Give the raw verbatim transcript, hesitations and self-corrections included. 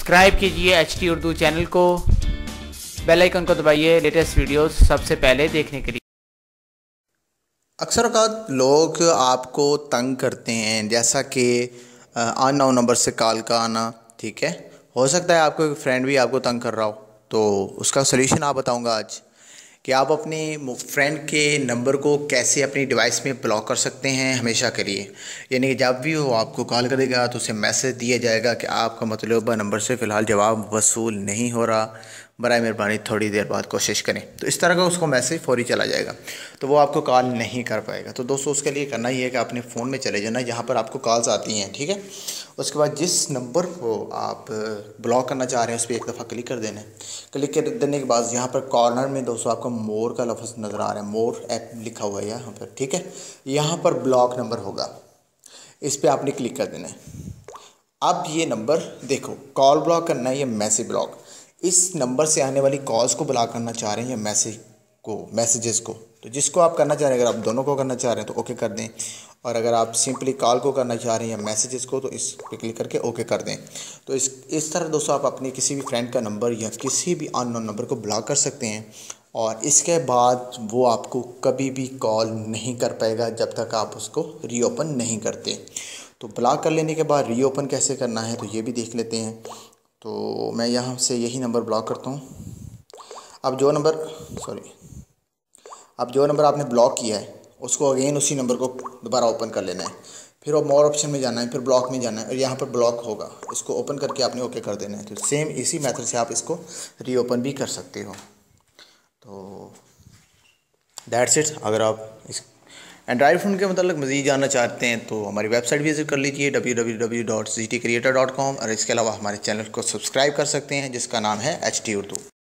Subscribe कीजिए H T Urdu channel को, bell icon को दबाइए लेटेस्ट वीडियोस सबसे पहले देखने के लिए। अक्सर औक़ात लोग आपको तंग करते हैं, जैसा कि अननोन नंबर से कॉल का आना। ठीक है, हो सकता है आपको एक फ्रेंड भी आपको तंग कर रहा हो, तो उसका सलूशन आप बताऊंगा आज कि आप अपने फ्रेंड के नंबर को कैसे अपनी डिवाइस में ब्लॉक कर सकते हैं हमेशा के लिए। यानी कि जब भी वो आपको कॉल करेगा तो उसे मैसेज दिया जाएगा कि आपका मतलूबा नंबर से फ़िलहाल जवाब वसूल नहीं हो रहा, बराए मेहरबानी थोड़ी देर बाद कोशिश करें। तो इस तरह का उसको मैसेज फौरी चला जाएगा, तो वो आपको कॉल नहीं कर पाएगा। तो दोस्तों उसके लिए करना ये है कि अपने फ़ोन में चले जाना जहाँ पर आपको कॉल्स आती हैं। ठीक है, उसके बाद जिस नंबर को आप ब्लॉक करना चाह रहे हैं उस पर एक दफ़ा क्लिक कर देना है। क्लिक कर देने के बाद यहाँ पर कॉर्नर में दोस्तों आपको मोर का लफ्ज़ नज़र आ रहा है, मोर ऐप लिखा हुआ है यहाँ पर। ठीक है, यहाँ पर ब्लॉक नंबर होगा, इस पर आपने क्लिक कर देना है। अब ये नंबर देखो, कॉल ब्लॉक करना है या मैसेज ब्लॉक। इस नंबर से आने वाली कॉल्स को ब्लॉक करना चाह रहे हैं या मैसेज को, मैसेजेस को। तो जिसको आप करना चाह रहे हैं, अगर आप दोनों को करना चाह रहे हैं तो ओके कर दें, और अगर आप सिंपली कॉल को करना चाह रहे हैं या मैसेजेस को तो इस पे क्लिक करके ओके कर दें। तो इस इस तरह दोस्तों आप अपने किसी भी फ्रेंड का नंबर या किसी भी अननोन नंबर को ब्लॉक कर सकते हैं, और इसके बाद वो आपको कभी भी कॉल नहीं कर पाएगा जब तक आप उसको रीओपन नहीं करते। तो ब्लॉक कर लेने के बाद रीओपन कैसे करना है तो ये भी देख लेते हैं। तो मैं यहाँ से यही नंबर ब्लॉक करता हूँ। अब जो नंबर सॉरी अब जो नंबर आपने ब्लॉक किया है उसको अगेन उसी नंबर को दोबारा ओपन कर लेना है। फिर वो मोर ऑप्शन में जाना है, फिर ब्लॉक में जाना है, और यहाँ पर ब्लॉक होगा, इसको ओपन करके आपने ओके कर देना है। तो सेम इसी मेथड से आप इसको रीओपन भी कर सकते हो। तो दैट्स इट। अगर आप इस एंड्रॉयड फ़ोन के मतलब मज़ीद जानना चाहते हैं तो हमारी वेबसाइट विजिट कर लीजिए W W W dot G T creator dot com, और इसके अलावा हमारे चैनल को सब्सक्राइब कर सकते हैं जिसका नाम है एच टी उर्दू।